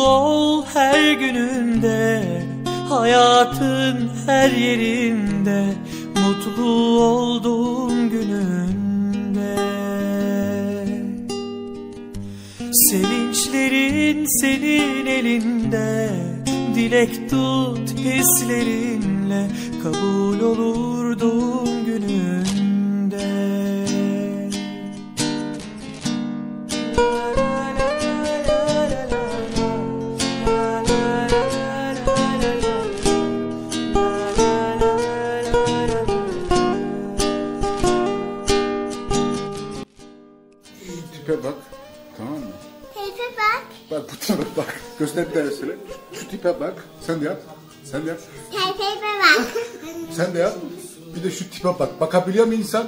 ol her gününde, hayatın her yerinde, mutlu olduğum gününde. Sevinçlerin senin elinde, dilek tut hislerinle, kabul olur doğum gününde. Tipe bak, tamam mı? Tipe bak. Bak bu tipe bak. Göster bir tane söyle. Şu tipe bak. Sen de yap. Sen de yap. Tipe bak. Sen de yap. Bir de şu tipe bak. Bakabiliyor mu insan?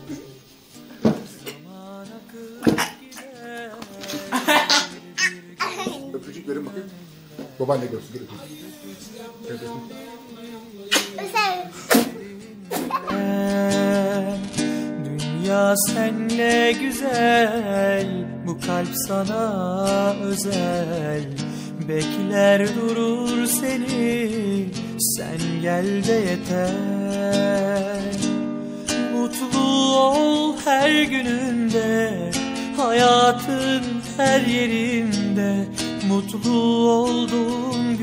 Öpücük verin bakayım. Babaanne görsün. Gel öpeyim. Dünya senle güzel, bu kalp sana özel. Bekler durur seni, sen gel de yeter. Mutlu ol her gününde, hayatın her yerinde, mutlu olduğum